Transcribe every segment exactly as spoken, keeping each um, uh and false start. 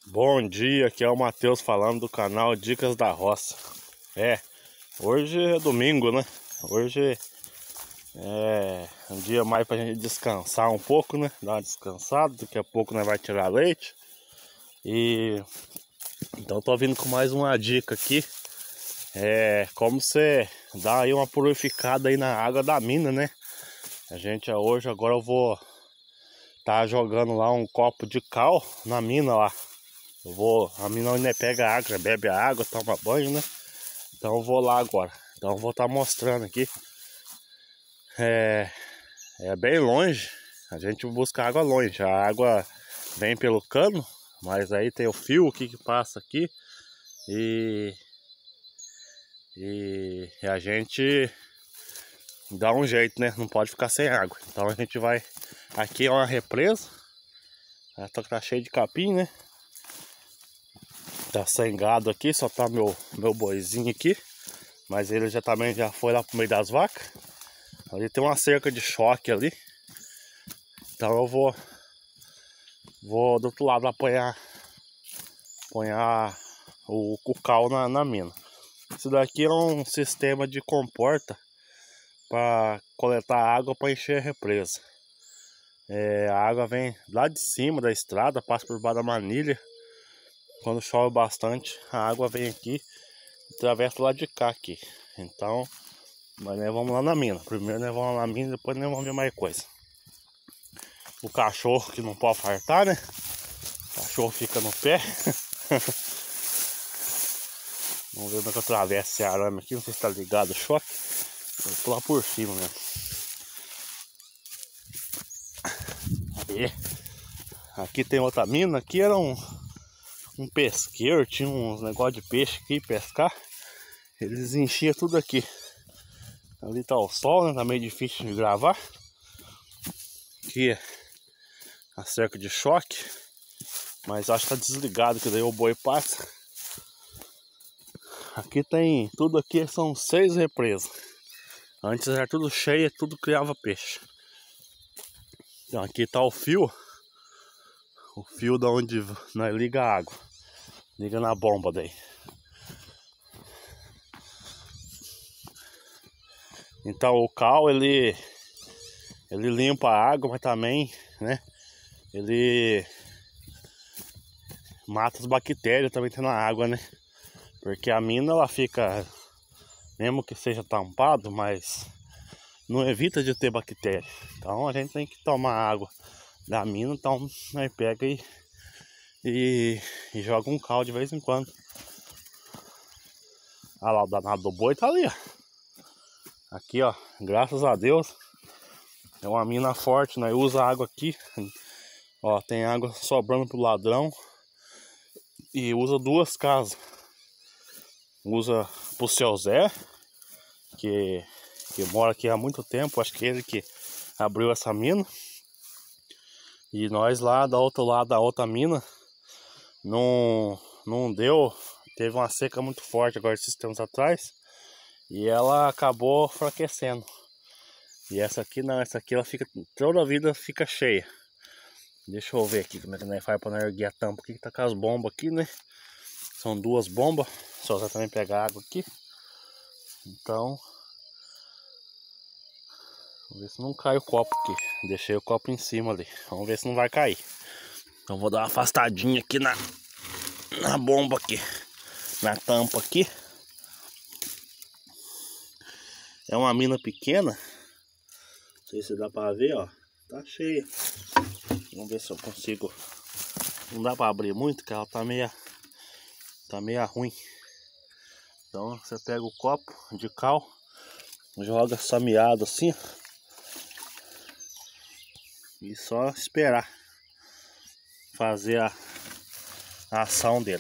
Bom dia, aqui é o Matheus falando do canal Dicas da Roça. É, hoje é domingo, né? Hoje é um dia mais pra gente descansar um pouco, né? Dar uma descansada, daqui a pouco nós vai tirar leite. E então tô vindo com mais uma dica aqui. É como você dá aí uma purificada aí na água da mina, né? A gente hoje, agora eu vou tá jogando lá um copo de cal na mina lá. Eu vou, a mina ainda pega água, já bebe a água, toma banho, né? Então eu vou lá agora. Então eu vou estar mostrando aqui. É, é bem longe. A gente busca água longe. A água vem pelo cano, mas aí tem o fio aqui que passa aqui. E, e, e a gente dá um jeito, né? Não pode ficar sem água. Então a gente vai. Aqui é uma represa. Tá cheio de capim, né? Tá sem gado aqui, só tá meu, meu boizinho aqui. Mas ele já também já foi lá pro meio das vacas. Ali tem uma cerca de choque ali. Então eu vou Vou do outro lado apanhar Apanhar o, o cal na, na mina. Isso daqui é um sistema de comporta para coletar água para encher a represa. É, a água vem lá de cima da estrada, passa por baixo da manilha. Quando chove bastante, a água vem aqui e atravessa lá de cá aqui. Então, mas nós vamos lá na mina. Primeiro nós vamos lá na mina, depois nós vamos ver mais coisa. O cachorro que não pode fartar, né? O cachorro fica no pé. Vamos ver como é que eu atravesso esse arame aqui. Não sei se tá ligado o choque. Vou pular por cima mesmo. Aí. Aqui tem outra mina. Aqui era um, um pesqueiro. Tinha uns negócios de peixe aqui, pescar. Eles enchiam tudo aqui. Ali tá o sol, né? Tá meio difícil de gravar. Aqui a cerca de choque. Mas acho que tá desligado, que daí o boi passa. Aqui tem, tudo aqui são seis represas. Antes era tudo cheio, tudo criava peixe. Então aqui tá o fio. O fio da onde nós liga a água. Liga na bomba daí. Então o cal, ele ele limpa a água, mas também, né, ele mata as bactérias também tem na água, né? Porque a mina, ela fica, mesmo que seja tampado, mas não evita de ter bactéria. Então a gente tem que tomar água da mina, então nós pega e, e, e joga um cal de vez em quando. Olha lá, o danado do boi tá ali, ó. Aqui, ó, graças a Deus é uma mina forte, nós usa água aqui. Ó, tem água sobrando pro ladrão. E usa duas casas. Usa pro seu Zé, que, que mora aqui há muito tempo. Acho que ele que abriu essa mina. E nós lá do outro lado da outra mina não, não deu. Teve uma seca muito forte agora esses tempos atrás. E ela acabou enfraquecendo. E essa aqui não, essa aqui ela fica, toda a vida fica cheia. Deixa eu ver aqui como é que nós faz para não erguer a tampa aqui, que tá com as bombas aqui, né? São duas bombas, só você também pegar água aqui. Então, vamos ver se não cai o copo aqui. Deixei o copo em cima ali, vamos ver se não vai cair. Então vou dar uma afastadinha aqui na, na bomba aqui, na tampa aqui. É uma mina pequena, não sei se dá para ver, ó, tá cheia. Vamos ver se eu consigo. Não dá para abrir muito, que ela tá meio Tá meio ruim. Então você pega o copo de cal, joga sameado assim e só esperar fazer a, a ação dele.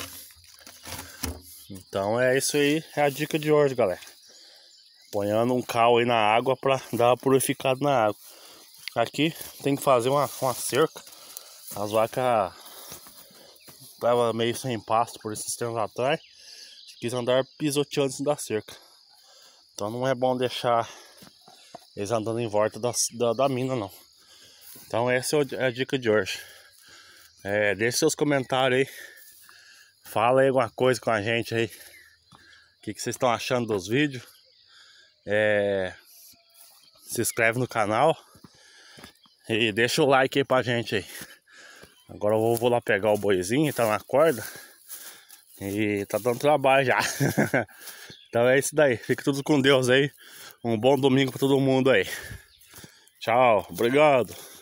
Então é isso aí, é a dica de hoje, galera. Ponhando um cal aí na água para dar uma purificada na água. Aqui tem que fazer uma, uma cerca. As vacas tava meio sem pasto por esses tempos atrás. Quis andar pisoteando antes da cerca. Então não é bom deixar eles andando em volta da, da, da mina, não. Então essa é a dica de hoje. É, deixe seus comentários aí. Fala aí alguma coisa com a gente aí. O que, que vocês estão achando dos vídeos? É, se inscreve no canal. E deixa o like aí pra gente aí. Agora eu vou, vou lá pegar o boizinho, tá na corda. E tá dando trabalho já. Então é isso daí. Fique tudo com Deus aí. Um bom domingo pra todo mundo aí. Tchau. Obrigado.